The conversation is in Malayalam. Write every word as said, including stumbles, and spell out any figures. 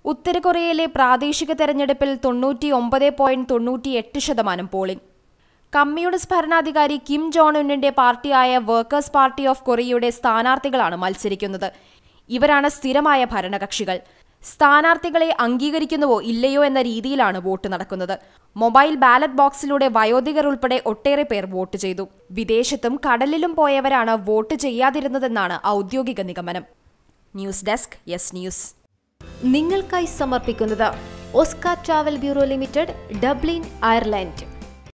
ഉത്തര കൊറിയയിലെ പ്രാദേശിക തെരഞ്ഞെടുപ്പിൽ തൊണ്ണൂറ്റി ഒമ്പത് പോയിന്റ് തൊണ്ണൂറ്റിയെട്ട് ശതമാനം പോളിംഗ്. കമ്മ്യൂണിസ്റ്റ് ഭരണാധികാരി കിം ജോങ് ഉന്നിന്റെ പാർട്ടിയായ വർക്കേഴ്സ് പാർട്ടി ഓഫ് കൊറിയയുടെ സ്ഥാനാർത്ഥികളാണ് മത്സരിക്കുന്നത്. ഇവരാണ് സ്ഥിരമായ ഭരണകക്ഷികൾ. സ്ഥാനാർത്ഥികളെ അംഗീകരിക്കുന്നുവോ ഇല്ലയോ എന്ന രീതിയിലാണ് വോട്ട് നടക്കുന്നത്. മൊബൈൽ ബാലറ്റ് ബോക്സിലൂടെ വയോധികർ ഉൾപ്പെടെ ഒട്ടേറെ പേർ വോട്ട് ചെയ്തു. വിദേശത്തും കടലിലും പോയവരാണ് വോട്ട് ചെയ്യാതിരുന്നതെന്നാണ് ഔദ്യോഗിക നിഗമനം. News desk yes news. നിങ്ങൾക്കായി സമർപ്പിക്കുന്നത് Oscar travel bureau limited, Dublin, Ireland.